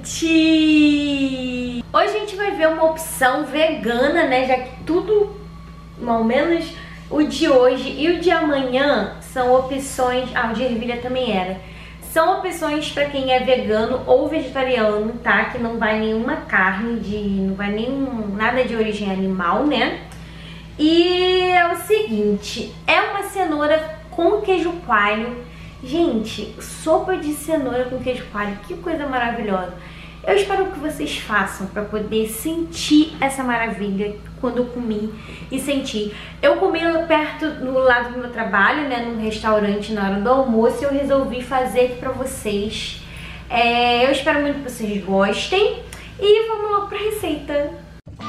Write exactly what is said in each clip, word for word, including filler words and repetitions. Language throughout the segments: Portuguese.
gente! Hoje a gente vai ver uma opção vegana, né? Já que tudo, ao menos o de hoje e o de amanhã, são opções... Ah, o de ervilha também era. São opções para quem é vegano ou vegetariano, tá? Que não vai nenhuma carne, de, não vai nenhum, nada de origem animal, né? E é o seguinte, é uma cenoura com queijo coalho. Gente, sopa de cenoura com queijo coalho, que coisa maravilhosa. Eu espero que vocês façam para poder sentir essa maravilha quando eu comi e sentir. Eu comi perto, no lado do meu trabalho, né, num restaurante na hora do almoço, e eu resolvi fazer aqui para vocês. É, eu espero muito que vocês gostem e vamos logo para a receita.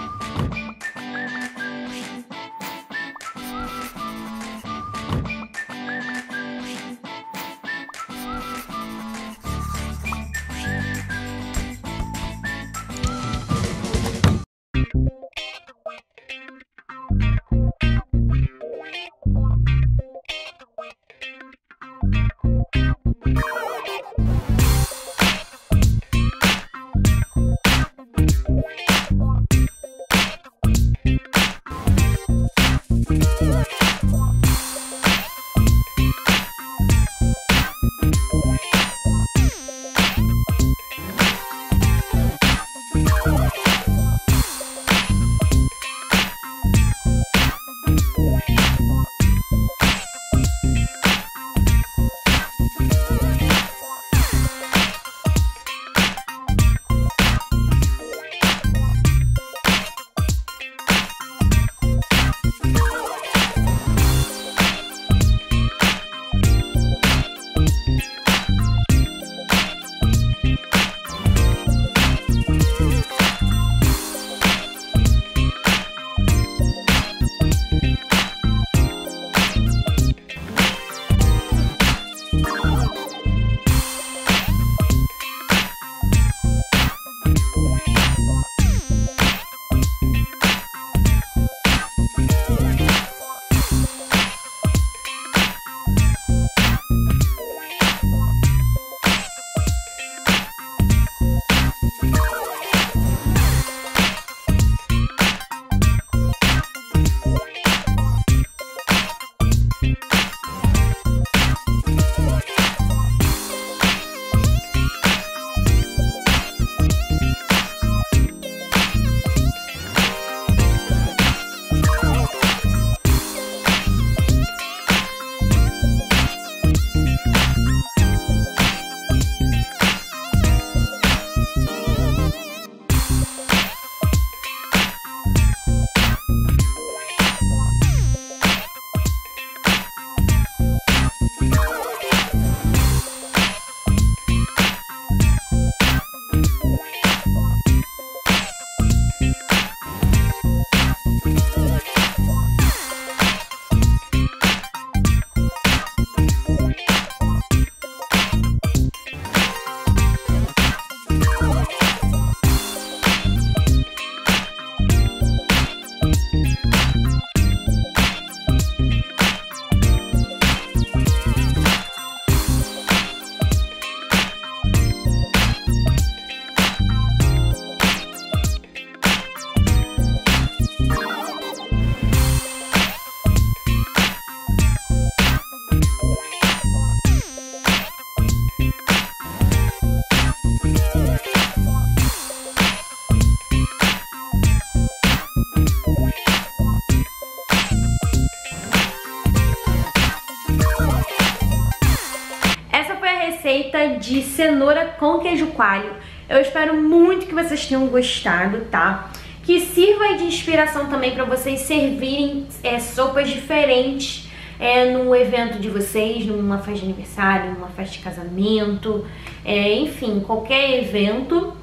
Receita de cenoura com queijo coalho. Eu espero muito que vocês tenham gostado, tá? Que sirva de inspiração também para vocês servirem é, sopas diferentes é, no evento de vocês, numa festa de aniversário, numa festa de casamento, é, enfim, qualquer evento.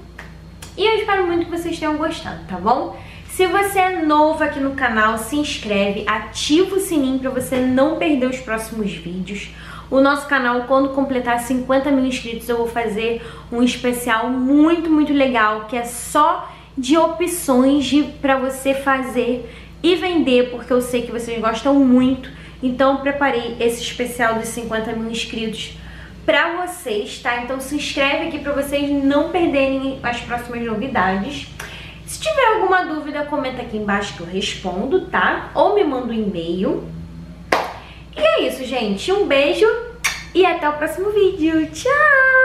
E eu espero muito que vocês tenham gostado, tá bom? Se você é novo aqui no canal, se inscreve, ativa o sininho para você não perder os próximos vídeos. O nosso canal, quando completar cinquenta mil inscritos, eu vou fazer um especial muito, muito legal, que é só de opções de, para você fazer e vender, porque eu sei que vocês gostam muito. Então eu preparei esse especial dos cinquenta mil inscritos pra vocês, tá? Então se inscreve aqui pra vocês não perderem as próximas novidades. Se tiver alguma dúvida, comenta aqui embaixo que eu respondo, tá? Ou me manda um e-mail. E é isso, gente. Um beijo e até o próximo vídeo. Tchau!